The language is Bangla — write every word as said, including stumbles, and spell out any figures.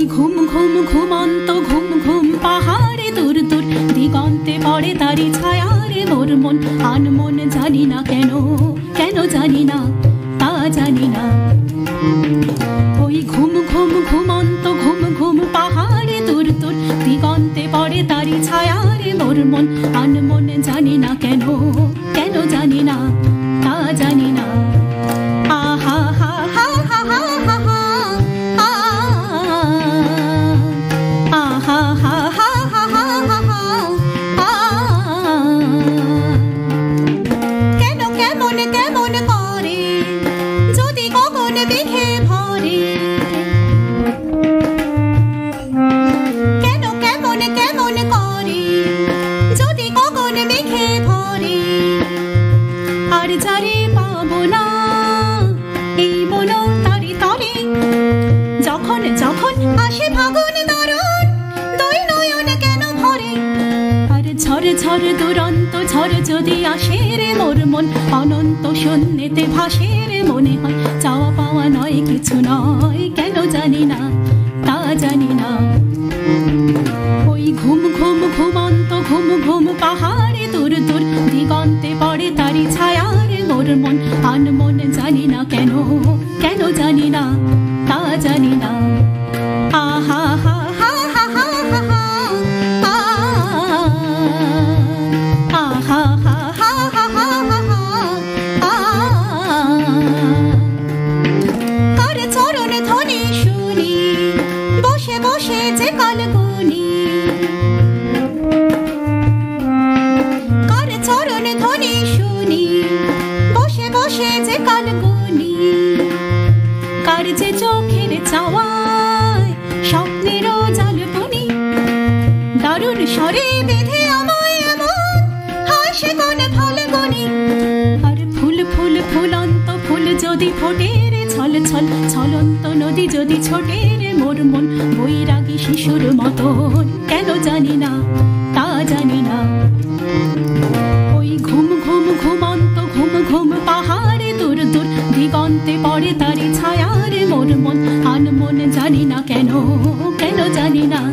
ঘুম ঘুম ঘুমন্ত ঘুম ঘুম পাহাড়ে দূর দূর দিগন্তে পড়ে তারি ছায়ারে মোর মন আনমন জানি না কেন কেন জানি না তা জানি না ওই ঘুম ঘুম ঘুমন্ত ঘুম ঘুম পাহাড়ে দূর দূর দিগন্তে পড়ে তারি ছায়ারে মোর মন আনমন জানি না কেন কেন জানি না তা জানি না আহা হা হা হা হা হা হা আহা হা হা হা হা হা হা কেন কেমন কেমন করে যদি গগন বিঘে ভরে কেন কেমন কেমন করে যদি গগন বিঘে ভরে আর যারে পাবো না এই বলো তারি তরে যখন যখন আসে ফাগুন দারুণ দুই নয়ন কেন ভরে আর ঝড় ঝড় দুরন্ত ঝড় যদি আসে রে মোর মন অনন্ত শূন্যেতে ভাসে রে মনে হয় চাওয়া পাওয়া নয় কিছু নয় কেন জানি না তা জানি না ওই ঘুম ঘুম ঘুমন্ত ঘুম ঘুম পাহাড়ে দূর দূর দিগন্তে পড়ে তারি ছায়ারে মোর মন আনমন জানি না কেন কেন জানি না তা জানি না আহা হা হা হা হা হা হা আহা হা হা হা হা হা হা কার চরণ ধ্বনি শুনি বসে বসে যে কাল গুনি কার চরণ ধ্বনি শুনি বসে বসে যে কাল গুনি কার যে চোখের চাওয়ায় স্বপ্নেরও জাল বুনি দারুণ স্বরে বেঁধে আমায় এমন হাসে কোন ফাল্গুনি আর ফুল ফুল ফুলন্ত ফুল যদি ফোটে রে ছল ছল ছলন্ত নদী যদি ছোটে রে মোর মন বৈরাগী শিশুর মতন কেন জানি না তা জানি না ওই ঘুম ঘুম ঘুমন্ত ঘুম ঘুম পাহাড়ে দূর দূর দিগন্তে পড়ে তারি ছায়ারে মোর মন আনমন জানি না কেন কেন জানি না